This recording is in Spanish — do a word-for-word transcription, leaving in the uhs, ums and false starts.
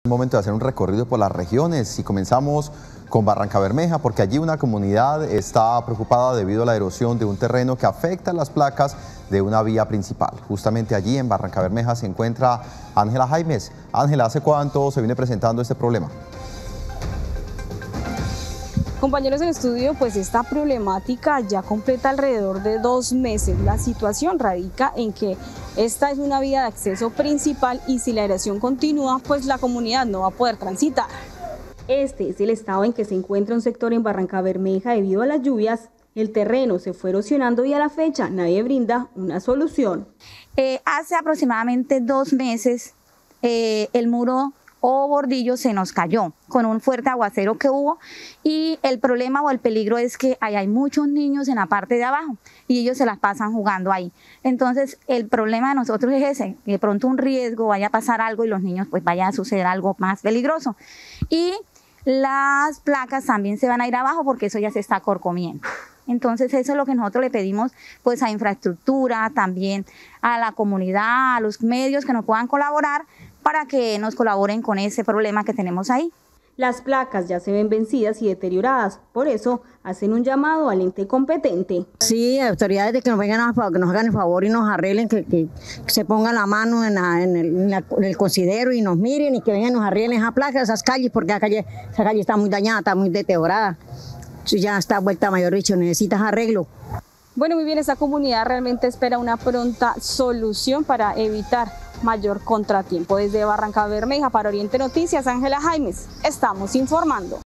Momento de hacer un recorrido por las regiones y comenzamos con Barrancabermeja porque allí una comunidad está preocupada debido a la erosión de un terreno que afecta las placas de una vía principal. Justamente allí en Barrancabermeja se encuentra Ángela Jaimes. Ángela, ¿hace cuánto se viene presentando este problema? Compañeros en estudio, pues esta problemática ya completa alrededor de dos meses. La situación radica en que esta es una vía de acceso principal y si la erosión continúa, pues la comunidad no va a poder transitar. Este es el estado en que se encuentra un sector en Barrancabermeja debido a las lluvias. El terreno se fue erosionando y a la fecha nadie brinda una solución. Eh, hace aproximadamente dos meses eh, el muro o bordillo se nos cayó con un fuerte aguacero que hubo y el problema o el peligro es que ahí hay muchos niños en la parte de abajo y ellos se las pasan jugando ahí. Entonces el problema de nosotros es ese, que de pronto un riesgo, vaya a pasar algo y los niños pues vaya a suceder algo más peligroso. Y las placas también se van a ir abajo porque eso ya se está corcomiendo. Entonces eso es lo que nosotros le pedimos pues a infraestructura, también a la comunidad, a los medios que nos puedan colaborar para que nos colaboren con ese problema que tenemos ahí. Las placas ya se ven vencidas y deterioradas, por eso hacen un llamado al ente competente. Sí, autoridades de que nos vengan a que nos hagan el favor y nos arreglen, que, que se pongan la mano en, la, en, el, en, la, en el considero y nos miren y que vengan y nos arreglen esa placa, esas calles, porque la calle, esa calle está muy dañada, está muy deteriorada. Si ya está vuelta mayor dicho, necesitas arreglo. Bueno, muy bien, esta comunidad realmente espera una pronta solución para evitar mayor contratiempo. Desde Barrancabermeja para Oriente Noticias, Ángela Jaimes, estamos informando.